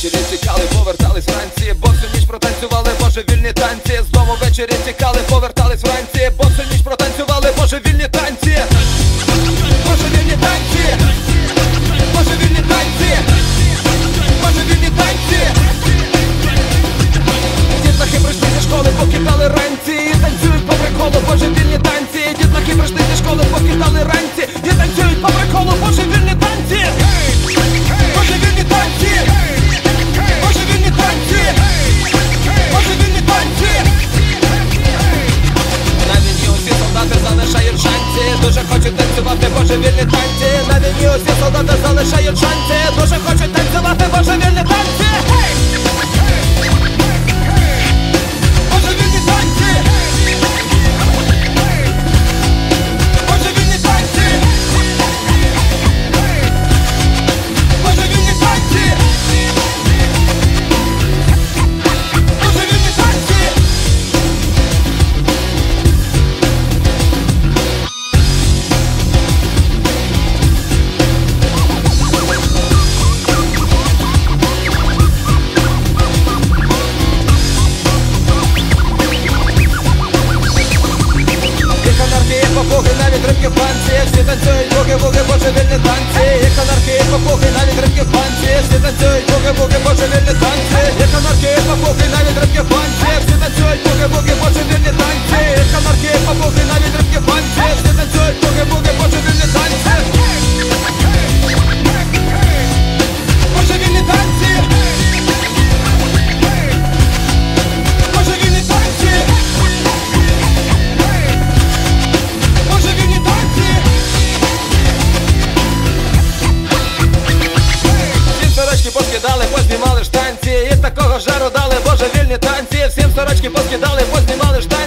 ввечері тікали, повертались вранці, бо всю ніч протанцювали божевільні танці. Знову ввечері тікали, повертались вранці, бо всю ніч протанцювали божевільні танці. Божевільні танці, божевільні танці, божевільні танці. Дітлахи прийшли зі школи, покидали ранці і танцюють по приколу божевільні танці. Дітлахи прийшли зі школи, покидали ранці і танцюють по приколу божевільні танці. Божевільні танці, божевільні танці, божевільні танці. На війні усі солдати залишають шанці, дуже хочуть танцювати божевільні танці. На війні усі солдати залишають шанці, дуже хочуть танцювати божевільні танці. Божевільні танці, божевільні танці, божевільні танці, божевільні танці. Попуги, навіть рибки в банці, всі танцюють буги-буги, божевільні танці. Як анархії, попуги, навіть рибки в банці, всі танцюють буги-буги, божевільні танці. Як анархії, попуги, навіть рибки в банці, всі танцюють буги-буги, божевільні танці. Як анархії, попуги, навіть рибки в банці, всі танцюють буги-буги, божевільні танці. Божевільні танці, божевільні танці. Поскидали, познімали штанці, і такого жару дали божевільні танці. Всім сорочки поскидали, познімали штанці.